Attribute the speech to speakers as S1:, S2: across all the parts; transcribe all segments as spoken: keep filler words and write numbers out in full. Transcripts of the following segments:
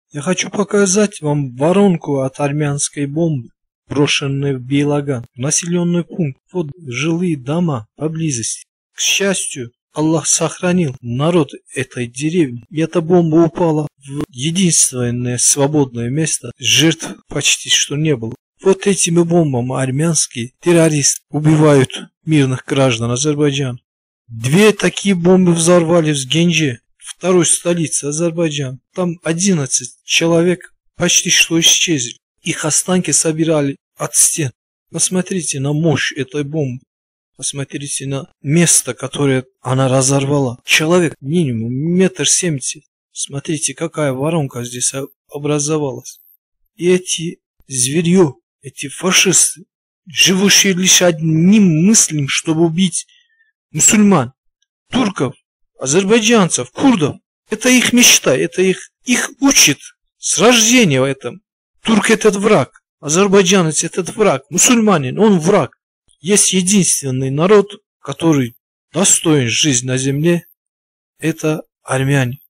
S1: Я хочу показать вам воронку от армянской бомбы, брошенной в Бейлаган, населенный пункт. Вот жилые дома поблизости. К счастью, Аллах сохранил народ этой деревни. И эта бомба упала в единственное свободное место. Жертв почти что не было. Вот этими бомбами армянские террористы убивают мирных граждан Азербайджана. Две такие бомбы взорвали в Генже, второй столице Азербайджана. Там одиннадцать человек почти что исчезли. Их останки собирали от стен. Посмотрите на мощь этой бомбы. Посмотрите на место, которое она разорвала. Человек минимум метр семьдесят. Смотрите, какая воронка здесь образовалась. И эти зверье, эти фашисты, живущие лишь одним мыслям, чтобы убить мусульман, турков, азербайджанцев, курдов. Это их мечта, это их, их учат с рождения в этом. Турк этот враг, азербайджанец этот враг, мусульманин, он враг. Есть единственный народ, который достоин жизни на земле, это армяне.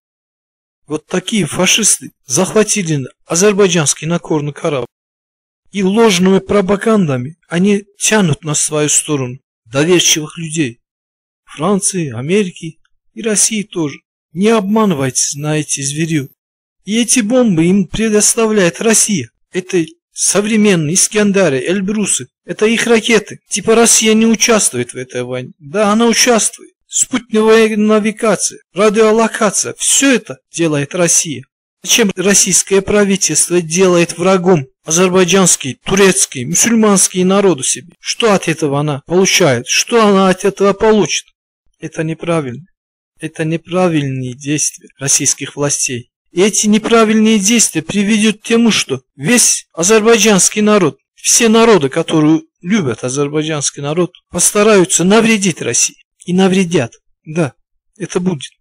S1: Вот такие фашисты захватили азербайджанский Нагорный Карабах. И ложными пропагандами они тянут на свою сторону доверчивых людей. Франции, Америки и России тоже. Не обманывайтесь на эти зверю. И эти бомбы им предоставляет Россия. Это современные Искандеры, Эльбрусы. Это их ракеты. Типа Россия не участвует в этой войне. Да, она участвует. Спутниковая навигация, радиолокация. Все это делает Россия. Зачем российское правительство делает врагом азербайджанские, турецкие, мусульманские народы себе? Что от этого она получает? Что она от этого получит? Это неправильно. Это неправильные действия российских властей. И эти неправильные действия приведут к тому, что весь азербайджанский народ, все народы, которые любят азербайджанский народ, постараются навредить России. И навредят. Да, это будет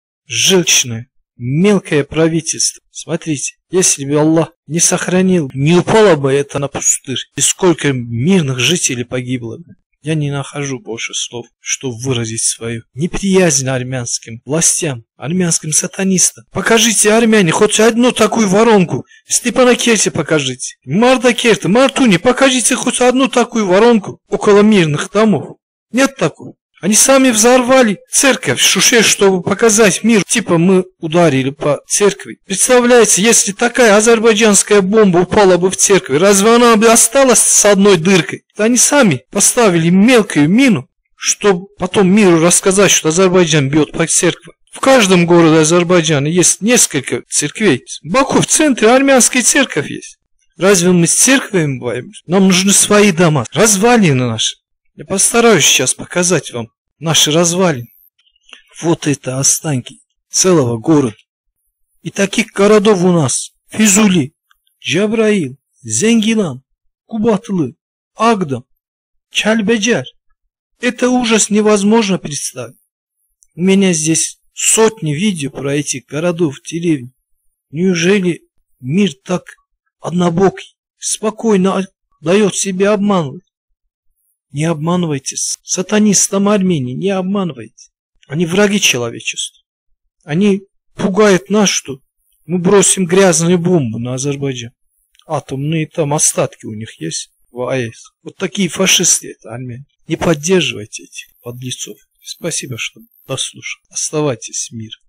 S1: желчное, мелкое правительство. Смотрите, если бы Аллах не сохранил, не упало бы это на пустырь, и сколько мирных жителей погибло бы. Я не нахожу больше слов, чтобы выразить свою неприязнь армянским властям, армянским сатанистам. Покажите, армяне, хоть одну такую воронку. В Степанакерте покажите. В Мардакерте, Мартуне покажите хоть одну такую воронку около мирных домов. Нет такого. Они сами взорвали церковь в Шуше, чтобы показать мир. Типа мы ударили по церкви. Представляете, если такая азербайджанская бомба упала бы в церковь, разве она бы осталась с одной дыркой? Да они сами поставили мелкую мину, чтобы потом миру рассказать, что Азербайджан бьет по церкви. В каждом городе Азербайджана есть несколько церквей. В Баку в центре армянская церковь есть. Разве мы с церквями боимся? Нам нужны свои дома, развалины наши. Я постараюсь сейчас показать вам наши развалины. Вот это останки целого города. И таких городов у нас: Физули, Джабраил, Зенгилан, Кубатлы, Агдам, Чальбеджар. Это ужас невозможно представить. У меня здесь сотни видео про этих городов, деревень. Неужели мир так однобокий, спокойно дает себя обманывать? Не обманывайтесь. Сатанистам Армении не обманывайте. Они враги человечества. Они пугают нас, что мы бросим грязную бомбу на Азербайджан. Атомные там остатки у них есть в АЭС. Вот такие фашисты это армяне. Не поддерживайте этих подлецов. Спасибо, что дослушали. Оставайтесь в мире.